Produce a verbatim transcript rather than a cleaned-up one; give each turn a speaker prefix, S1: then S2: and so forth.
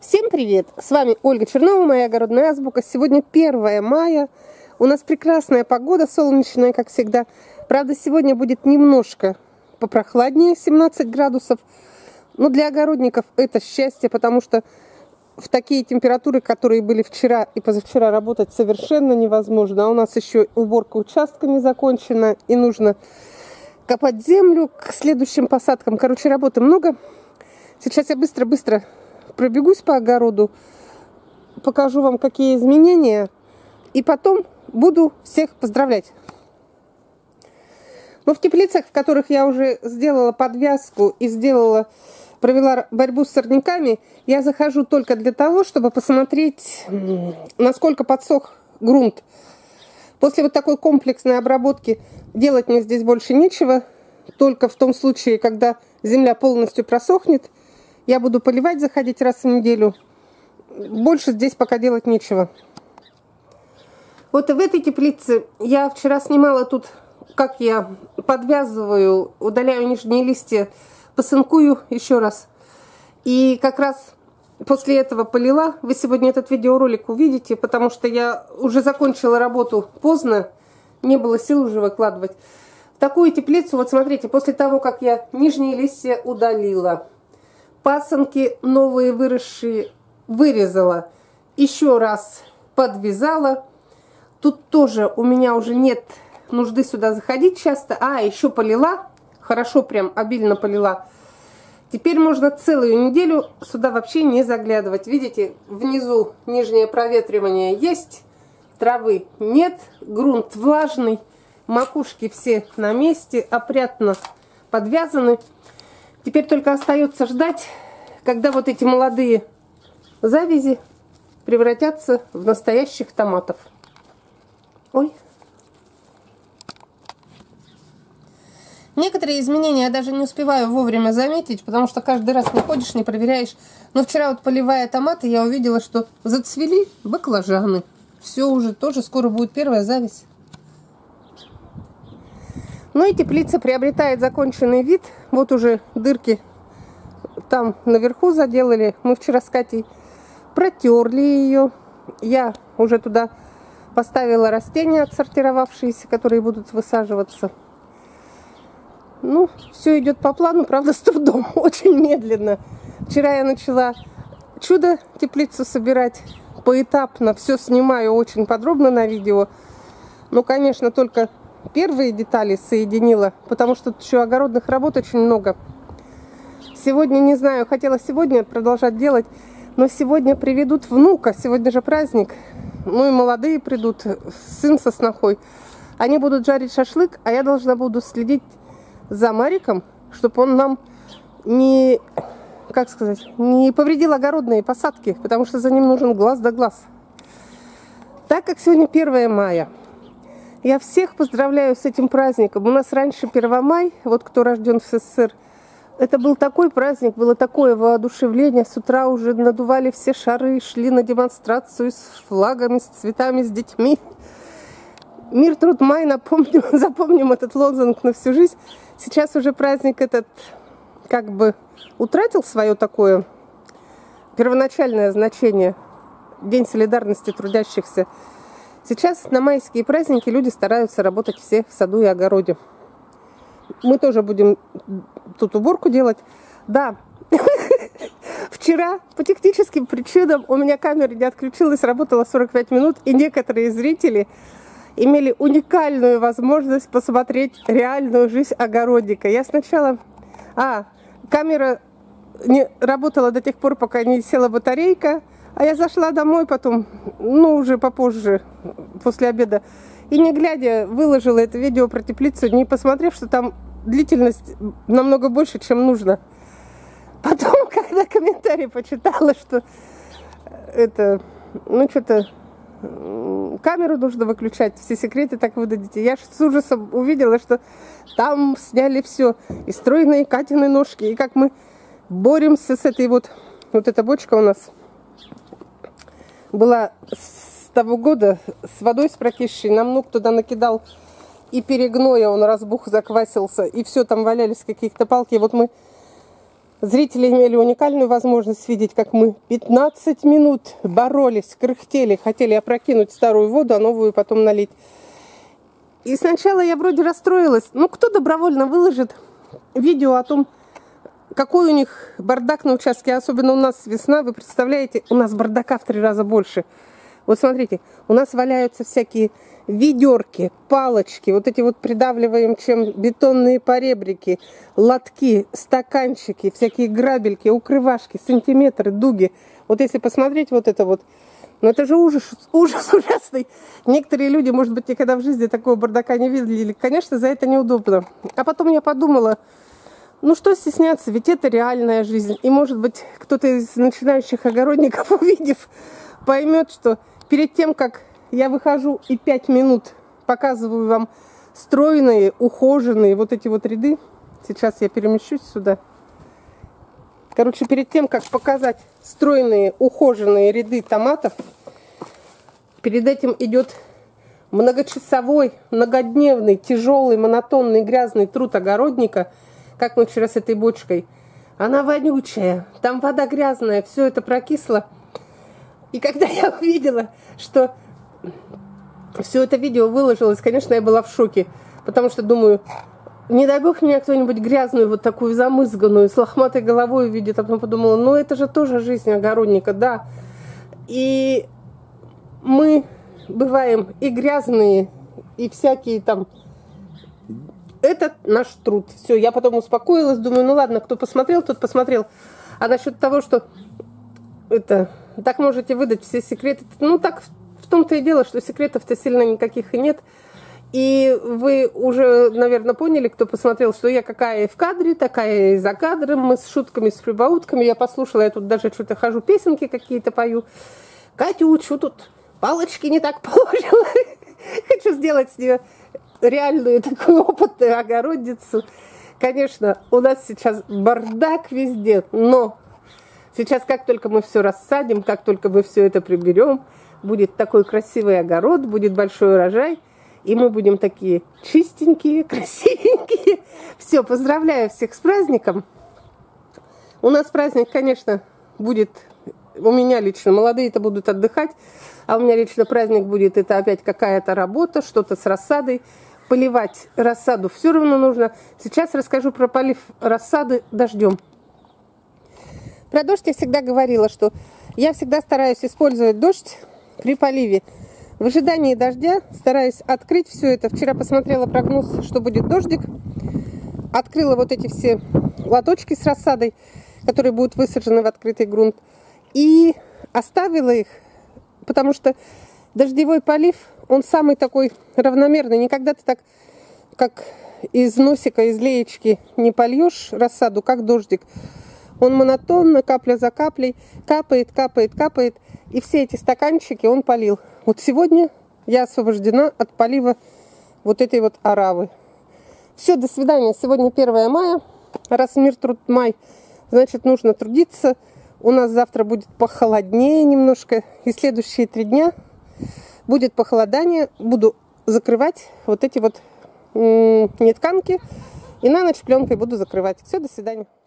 S1: Всем привет! С вами Ольга Чернова, моя огородная азбука. Сегодня первое мая. У нас прекрасная погода, солнечная, как всегда. Правда, сегодня будет немножко попрохладнее, семнадцать градусов. Но для огородников это счастье, потому что в такие температуры, которые были вчера и позавчера, работать совершенно невозможно. А у нас еще уборка участка не закончена, и нужно копать землю к следующим посадкам. Короче, работы много. Сейчас я быстро-быстро пробегусь по огороду, покажу вам, какие изменения, и потом буду всех поздравлять. Но в теплицах, в которых я уже сделала подвязку и сделала, провела борьбу с сорняками, я захожу только для того, чтобы посмотреть, насколько подсох грунт. После вот такой комплексной обработки делать мне здесь больше нечего, только в том случае, когда земля полностью просохнет. Я буду поливать, заходить раз в неделю. Больше здесь пока делать нечего. Вот и в этой теплице я вчера снимала тут, как я подвязываю, удаляю нижние листья, посынкую еще раз. И как раз после этого полила. Вы сегодня этот видеоролик увидите, потому что я уже закончила работу поздно. Не было сил уже выкладывать. В такую теплицу, вот смотрите, после того, как я нижние листья удалила, пасынки новые выросшие вырезала, еще раз подвязала. Тут тоже у меня уже нет нужды сюда заходить часто. А, еще полила, хорошо прям обильно полила. Теперь можно целую неделю сюда вообще не заглядывать. Видите, внизу нижнее проветривание есть, травы нет, грунт влажный, макушки все на месте, опрятно подвязаны. Теперь только остается ждать, когда вот эти молодые завязи превратятся в настоящих томатов. Ой. Некоторые изменения я даже не успеваю вовремя заметить, потому что каждый раз не ходишь, не проверяешь. Но вчера вот, поливая томаты, я увидела, что зацвели баклажаны. Все уже тоже скоро будет первая завязь. Ну и теплица приобретает законченный вид. Вот уже дырки там наверху заделали. Мы вчера с Катей протерли ее. Я уже туда поставила растения отсортировавшиеся, которые будут высаживаться. Ну, все идет по плану, правда, с трудом, очень медленно. Вчера я начала чудо теплицу собирать поэтапно. Все снимаю очень подробно на видео. Ну, конечно, только первые детали соединила, потому что тут еще огородных работ очень много. Сегодня, не знаю, хотела сегодня продолжать делать, но сегодня приведут внука, сегодня же праздник. Ну и молодые придут, сын со снохой. Они будут жарить шашлык, а я должна буду следить за Мариком, чтобы он нам не, как сказать, не повредил огородные посадки, потому что за ним нужен глаз да глаз. Так как сегодня первое мая, я всех поздравляю с этим праздником. У нас раньше первое мая, вот кто рожден в СССР, это был такой праздник, было такое воодушевление. С утра уже надували все шары, шли на демонстрацию с флагами, с цветами, с детьми. Мир, труд, май, напомню, запомним этот лозунг на всю жизнь. Сейчас уже праздник этот как бы утратил свое такое первоначальное значение. День солидарности трудящихся. Сейчас на майские праздники люди стараются работать все в саду и огороде. Мы тоже будем тут уборку делать. Да, вчера по техническим причинам у меня камера не отключилась, работала сорок пять минут, и некоторые зрители имели уникальную возможность посмотреть реальную жизнь огородника. Я сначала... А, камера не работала до тех пор, пока не села батарейка. А я зашла домой потом, ну, уже попозже, после обеда, и не глядя, выложила это видео про теплицу, не посмотрев, что там длительность намного больше, чем нужно. Потом, когда комментарий почитала, что это, ну, что-то, камеру нужно выключать, все секреты так выдадите, я с ужасом увидела, что там сняли все, и стройные Катины ножки, и как мы боремся с этой вот, вот эта бочка у нас была с того года с водой с прокисшей, нам внук туда накидал и перегноя, он разбух, заквасился, и все, там валялись какие-то палки. И вот мы Зрители имели уникальную возможность видеть, как мы пятнадцать минут боролись, кряхтели, хотели опрокинуть старую воду, а новую потом налить. И сначала я вроде расстроилась. Ну, кто добровольно выложит видео о том, какой у них бардак на участке, особенно у нас весна, вы представляете, у нас бардака в три раза больше. Вот смотрите, у нас валяются всякие ведерки, палочки, вот эти вот придавливаем чем бетонные поребрики, лотки, стаканчики, всякие грабельки, укрывашки, сантиметры, дуги. Вот если посмотреть вот это вот, ну это же ужас, ужас ужасный. Некоторые люди, может быть, никогда в жизни такого бардака не видели. Конечно, за это неудобно. А потом я подумала, ну что стесняться, ведь это реальная жизнь. И может быть, кто-то из начинающих огородников, увидев, поймет, что перед тем, как я выхожу и пять минут показываю вам стройные, ухоженные вот эти вот ряды. Сейчас я перемещусь сюда. Короче, перед тем, как показать стройные, ухоженные ряды томатов, перед этим идет многочасовой, многодневный, тяжелый, монотонный, грязный труд огородника, как мы вчера с этой бочкой. Она вонючая, там вода грязная, все это прокисло. И когда я увидела, что все это видео выложилось, конечно, я была в шоке, потому что думаю, не дай бог меня кто-нибудь грязную, вот такую замызганную, с лохматой головой увидит, а потом подумала, ну это же тоже жизнь огородника, да. И мы бываем и грязные, и всякие там. Это наш труд. Все, я потом успокоилась, думаю, ну ладно, кто посмотрел, тот посмотрел. А насчет того, что это так можете выдать все секреты, ну так в том-то и дело, что секретов-то сильно никаких и нет. И вы уже, наверное, поняли, кто посмотрел, что я какая и в кадре, такая и за кадром. Мы с шутками, с прибаутками. Я послушала, я тут даже что-то хожу, песенки какие-то пою. Катю, что тут палочки не так положила. Хочу сделать с нее реальную такую опытную огородницу. Конечно, у нас сейчас бардак везде, но сейчас, как только мы все рассадим, как только мы все это приберем, будет такой красивый огород, будет большой урожай. И мы будем такие чистенькие, красивенькие. Все, поздравляю всех с праздником. У нас праздник, конечно, будет, у меня лично, молодые-то будут отдыхать, а у меня лично праздник будет, это опять какая-то работа, что-то с рассадой. Поливать рассаду все равно нужно. Сейчас расскажу про полив рассады дождем. Про дождь я всегда говорила, что я всегда стараюсь использовать дождь при поливе. В ожидании дождя стараюсь открыть все это. Вчера посмотрела прогноз, что будет дождик. Открыла вот эти все лоточки с рассадой, которые будут высажены в открытый грунт. И оставила их, потому что дождевой полив, он самый такой равномерный. Никогда ты так, как из носика, из леечки не польешь рассаду, как дождик. Он монотонно, капля за каплей, капает, капает, капает. И все эти стаканчики он полил. Вот сегодня я освобождена от полива вот этой вот оравы. Все, до свидания. Сегодня первое мая. Раз мир труд май, значит нужно трудиться. У нас завтра будет похолоднее немножко. И следующие три дня будет похолодание. Буду закрывать вот эти вот нетканки. И на ночь пленкой буду закрывать. Все, до свидания.